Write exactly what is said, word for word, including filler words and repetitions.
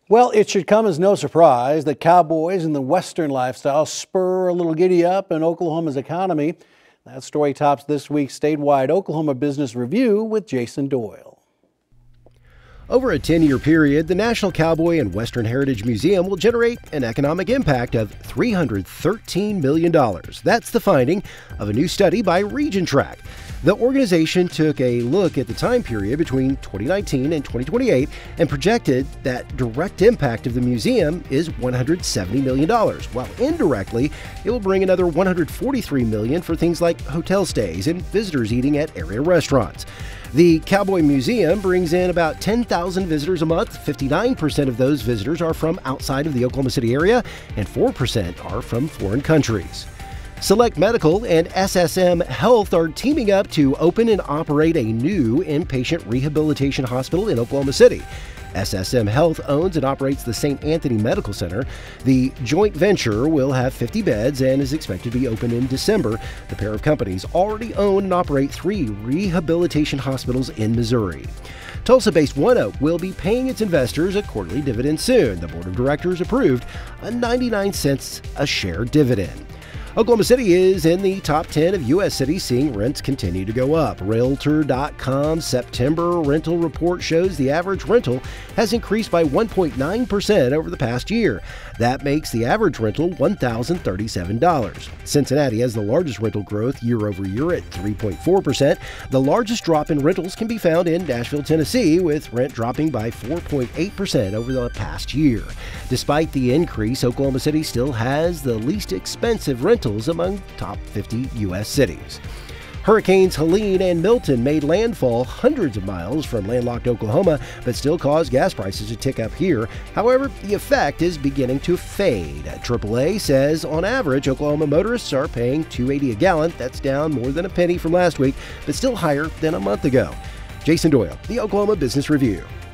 Well, it should come as no surprise that cowboys and the Western lifestyle spur a little giddy up in Oklahoma's economy. That story tops this week's statewide Oklahoma Business Review with Jason Doyle. Over a ten-year period, the National Cowboy and Western Heritage Museum will generate an economic impact of three hundred thirteen million dollars. That's the finding of a new study by Region Track. The organization took a look at the time period between twenty nineteen and twenty twenty-eight and projected that direct impact of the museum is one hundred seventy million dollars, while indirectly it will bring another one hundred forty-three million dollars for things like hotel stays and visitors eating at area restaurants. The Cowboy Museum brings in about ten thousand visitors a month. fifty-nine percent of those visitors are from outside of the Oklahoma City area, and four percent are from foreign countries. Select Medical and S S M Health are teaming up to open and operate a new inpatient rehabilitation hospital in Oklahoma City. S S M Health owns and operates the Saint Anthony Medical Center. The joint venture will have fifty beds and is expected to be open in December. The pair of companies already own and operate three rehabilitation hospitals in Missouri. Tulsa-based ONEOK will be paying its investors a quarterly dividend soon. The board of directors approved a ninety-nine cents a share dividend. Oklahoma City is in the top ten of U S cities seeing rents continue to go up. Realtor dot com's September rental report shows the average rental has increased by one point nine percent over the past year. That makes the average rental one thousand thirty-seven dollars. Cincinnati has the largest rental growth year over year at three point four percent. The largest drop in rentals can be found in Nashville, Tennessee, with rent dropping by four point eight percent over the past year. Despite the increase, Oklahoma City still has the least expensive rentals among top fifty U S cities. Hurricanes Helene and Milton made landfall hundreds of miles from landlocked Oklahoma, but still caused gas prices to tick up here. However, the effect is beginning to fade. triple A says on average, Oklahoma motorists are paying two dollars and eighty cents a gallon. That's down more than a penny from last week, but still higher than a month ago. Jason Doyle, the Oklahoma Business Review.